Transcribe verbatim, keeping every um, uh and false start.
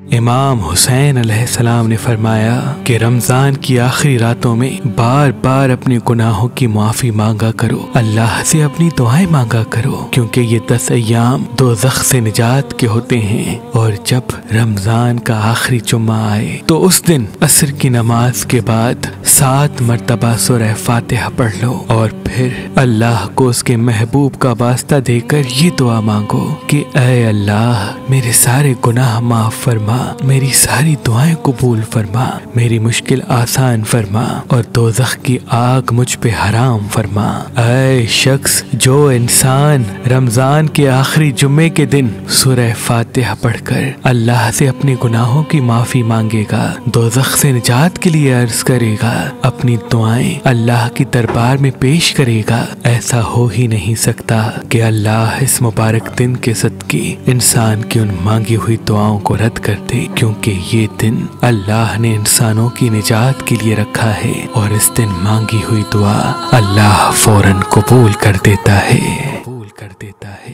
इमाम हुसैन अलैहिस्सलाम ने फरमाया कि रमजान की आखिरी रातों में बार बार अपने गुनाहों की माफी मांगा करो, अल्लाह से अपनी दुआएं मांगा करो, क्योंकि ये दस अय्याम दोज़ख से निजात के होते हैं। और जब रमजान का आखिरी जुम्मा आए तो उस दिन असर की नमाज के बाद सात मरतबा सूरह फातिहा पढ़ लो और फिर अल्लाह को उसके महबूब का वास्ता देकर ये दुआ मांगो कि ऐ अल्लाह मेरे सारे गुनाह माफ फरमा, मेरी सारी दुआएं कबूल फरमा, मेरी मुश्किल आसान फरमा और दोज़ख की आग मुझ पे हराम फरमा। ऐ शख्स जो इंसान रमजान के आखिरी जुम्मे के दिन सूरह फातिहा पढ़कर अल्लाह से अपने गुनाहों की माफी मांगेगा, दोज़ख से निजात के लिए अर्ज करेगा, अपनी दुआएं अल्लाह की दरबार में पेश करेगा, ऐसा हो ही नहीं सकता कि अल्लाह इस मुबारक दिन के सदके इंसान की उन मांगी हुई दुआओं को रद्द कर दे, क्योंकि ये दिन अल्लाह ने इंसानों की निजात के लिए रखा है और इस दिन मांगी हुई दुआ अल्लाह फौरन कबूल कर देता है कबूल कर देता है।